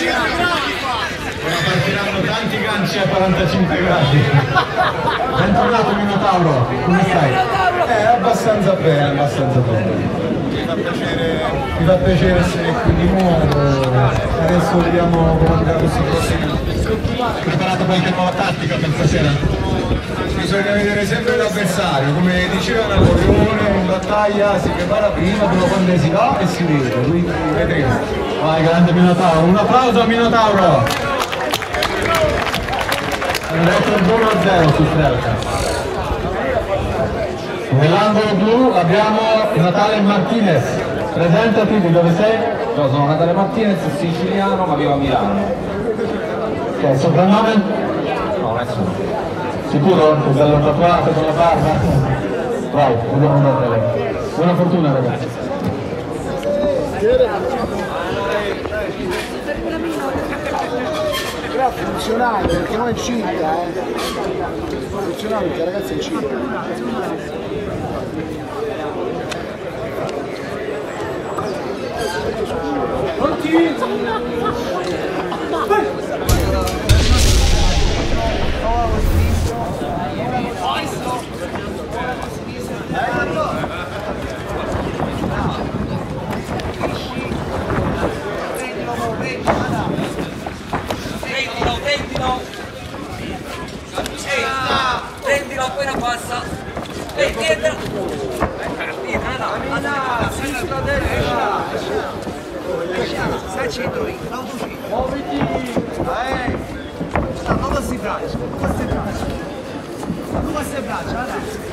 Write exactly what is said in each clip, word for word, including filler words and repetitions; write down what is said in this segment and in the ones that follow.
partiranno tanti ganci a quarantacinque gradi. Bentornato Minotauro, come stai? Eh, abbastanza bene, abbastanza bene. Mi fa piacere, mi fa piacere essere qui di nuovo. Adesso vediamo come andrà questo prossimo. Preparato qualche nuova tattica per stasera? Bisogna vedere sempre l'avversario, come diceva Napoleone, in battaglia si prepara prima, però quando si va e si vede, quindi vedremo. Vai grande Minotauro, un applauso a Minotauro! Hanno detto uno a zero su Strelka. Nell'angolo blu abbiamo Natale Martinez. Presentati, di dove sei? Io sono Natale Martinez, siciliano, ma vivo a Milano. Ok, soprannome? No, nessuno. Sicuro? Che bello tatuato con la barba? Vai, andiamo da lei. Buona fortuna ragazzi. Però funzionale, perché non è cinta, eh. Funzionale perché ragazzi è cinta. Prendilo, appena passa e dietro stai centro, muoviti, non queste braccia, non queste braccia, non queste braccia,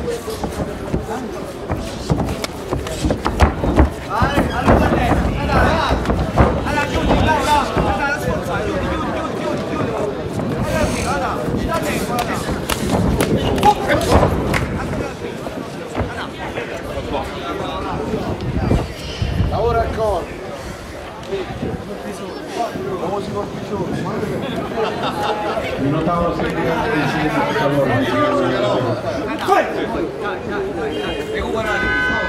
vai, allora destra, allora, allora, chiudi, vai, vai, allora, sforza, chiudi, chiudi, chiudi, chiudi, chiudi, allora, allora, da dentro, allora. Lavora al corpo. Famosi corpicioni. Minotauro sei grande di allora. Recuperare.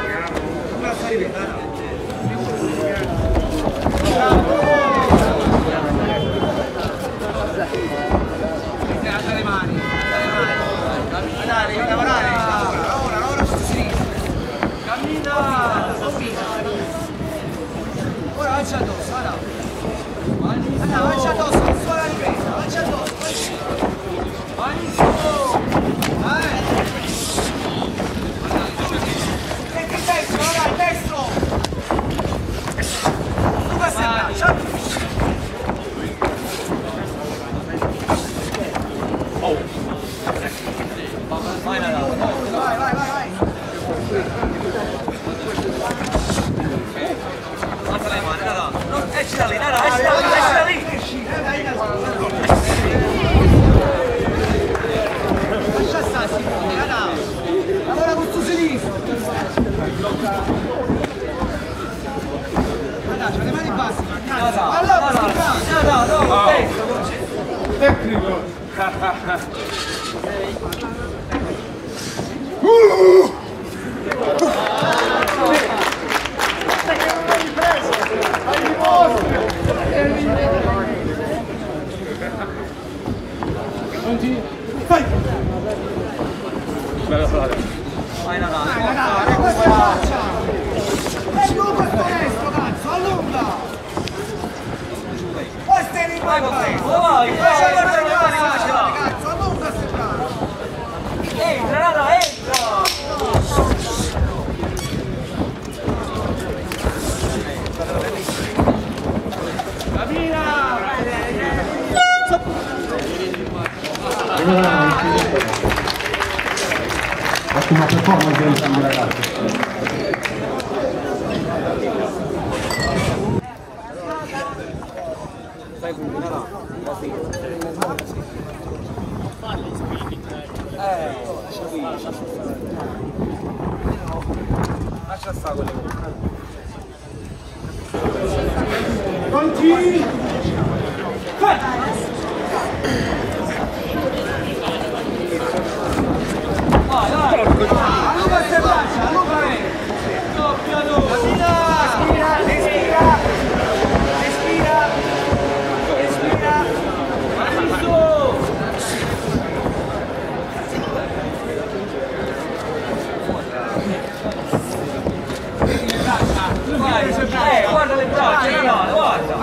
Alza le mani, alza le mani. Andare, lavorare. Lavora, lavora su sinistra. Cammina. Ora lancia addosso, guarda. Andiamo, lancia addosso, suona ripresa, lancia addosso. Vai su. Vai. Metti il destro, guarda, il destro. Tu queste braccia. Vai, vai, vai, vai, vai. Alza le mani, Nada. No, esci da lì, Nada, esci da lì, esci da lì. Esci, lascia stare, Simone, Nada. Lavora con tu sinistro. Guarda, c'ho le mani basse, Nada. Allora, Nada, no, tecnico. Tecnico. Uh! Vai! Bella frase. Vai Natale, vai Natale, questa faccia! E tu questo destro, cazzo, allunga! Poi stai lì, vai, vai! Vai, vai, cazzo, allunga se bravo! Entra, Nada, entra! Ottima performance del team ragazzi. Stai qui, no, così. Eh, lascia qui, lascia stare. Lascia stare quelle cose. Continui! Vai! Vai, vai! Allunga queste braccia, allunga bene! Doppia dose! Respira! Respira! Respira!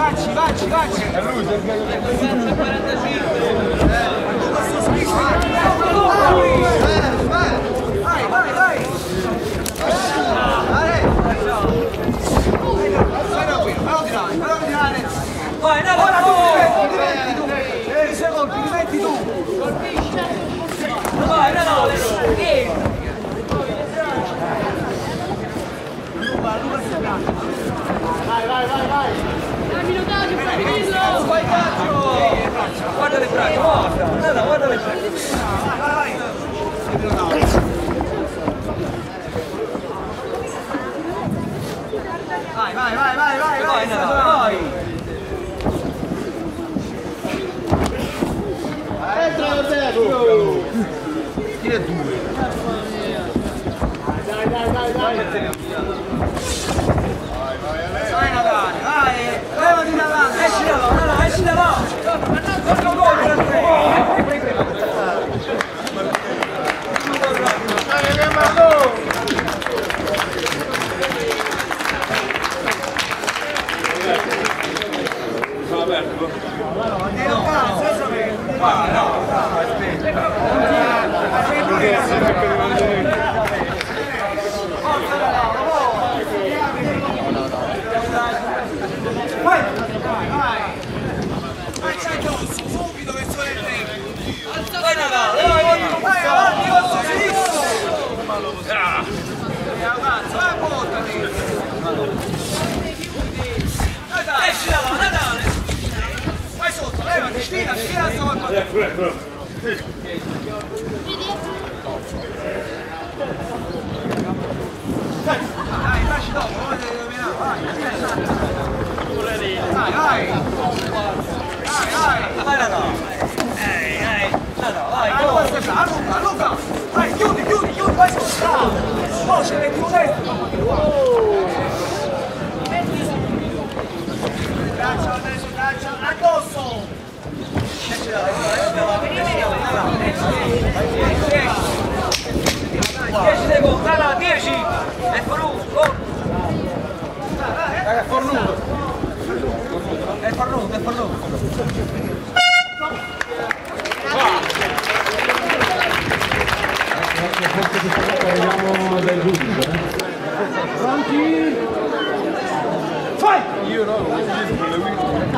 Vacci, vacci, vacci! È lui, vai, vai, vai! Vai, no, ora tu ti metti tu! sei secondi, ti metti tu! Vai, no, no, vai, vai, vai, vai! Dai, minutaggio, tranquillo! Vai, calcio! Guarda le braccia, guarda! No, no, guarda le braccia! Vai, vai! Vai, vai, vai, vai, vai, vai, vai! Entra Roberto! Chi è due? Dai, dai, dai, dai! Vai Natale, vai! Levati Natale! Esci da là, no, esci da là! Porca gol! Dai, che mardo! Esci da là, Natale! Vai sotto, levati, stira, stira, sotto! Ecco, ecco! Dai, lasci dopo, vai, vai! Vai, vai! Vai, vai! Vai, Natale! Ehi, ehi! Natale, vai, Luca, Luca, Luca! Vai, chiudi, chiudi, chiudi, vai sotto! Oh, ce l'hai più dentro! Caccia, adesso caccia, addosso! dieci secondi, dai, dai, dieci! È fornuto! È fornuto! È fornuto, è fornuto! Pronti? Fai! Io no!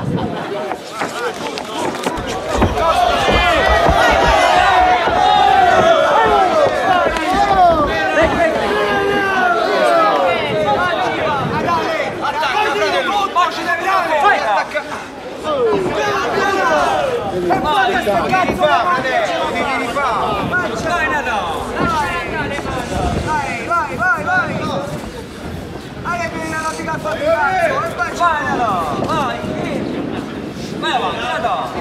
Vieni qua, adesso, vieni qua! Vai, Nato! Vai, vai, vai, vai! Vai che vieni a notte cazzo di cazzo! Vai, Nato! Vai! Vai avanti, Nato!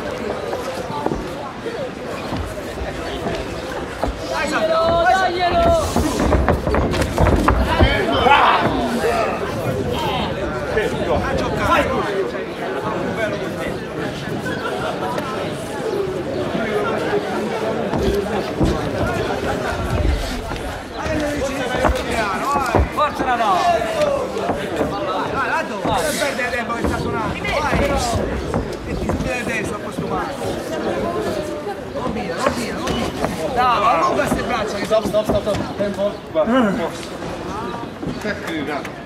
Dai, Santo! Daglielo! A giocare! Forza Nato! Vai, Nato! Non perdere tempo che sta suonando! Vai! E ti subito adesso a questo mare! Non via, non via, non via! Dai, allunga queste braccia! Stop, stop, stop, stop! Tempo! Guarda, tecnica!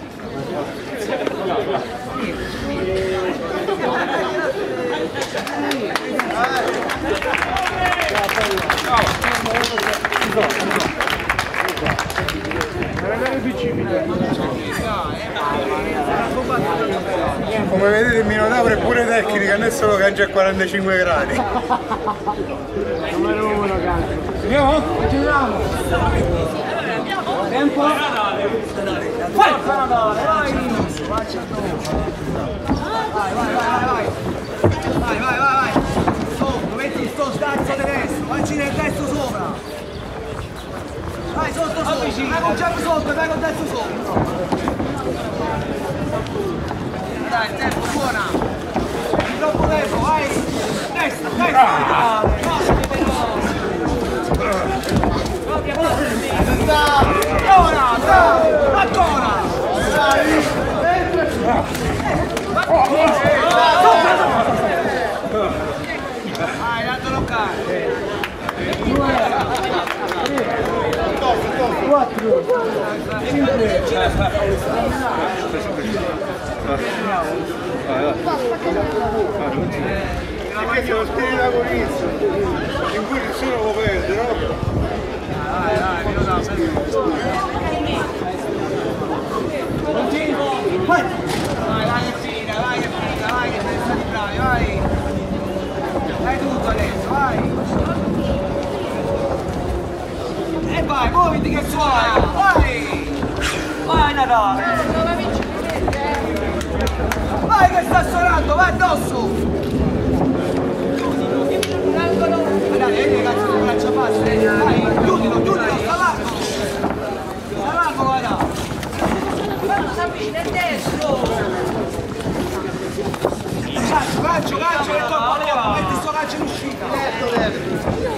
Come vedete il Minotauro è pure tecnica, non è solo cancia a quarantacinque gradi. Numero uno, cazzo. Andiamo? Giriamo. Tempo. Vai! Vai! Vai, vai, vai, vai! Vai, vai, vai, vai! Sotto, metti sto stazzo di destro, facci nel destro sopra! Vai, sotto, sotto! Vai con giallo sotto, vai con destro sopra! Dai, il tempo, buona! Troppo tempo, vai! Destra, destra! Ancora! Ancora! Ancora! Perché lo spirito agonista, in cui nessuno lo perde, no? Dai, dai, io no, continuo! Vai! Vai, vai che figa, vai che figa, vai che sei stati bravi, vai! Dai tutto adesso, vai! E vai, muoviti che suona! Vai! Vai Natale! Vai che sta suonando, vai addosso! Dai, vedi cazzo di braccia basse, vai, chiudilo, chiudilo, sta largo! Sta largo, guarda! Quando si avvicina il destro! Calcio, calcio, calcio, che troppo leva, metti sto calcio in uscita! Letto, letto!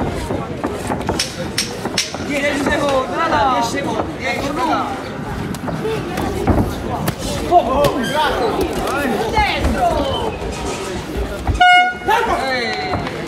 dieci secondi, nada, dieci secondi, dieci, nada! Oh, oh, destro! Ehi!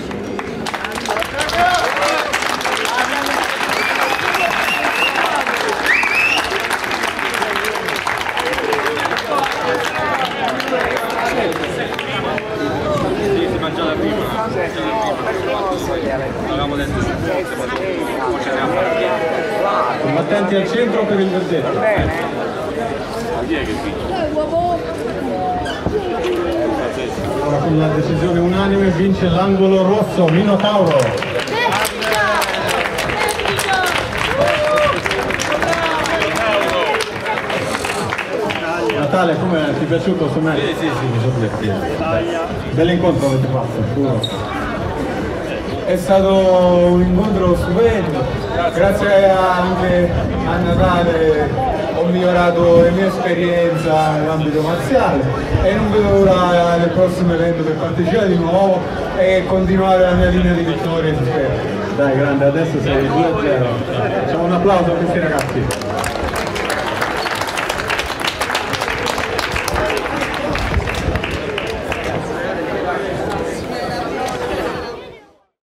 Combattenti al centro per il verdetto. Ora con la decisione unanime vince l'angolo rosso, Minotauro. Natale, come ti è piaciuto questo match? Sì, sì, sì, mi sono divertito. Bell'incontro avete fatto, sicuro. È stato un incontro stupendo, grazie anche a Natale ho migliorato la mia esperienza nell'ambito marziale e non vedo l'ora del prossimo evento per partecipare di nuovo e continuare la mia linea di vittoria, spero. Dai grande, adesso sei due a zero. Facciamo un applauso a questi ragazzi.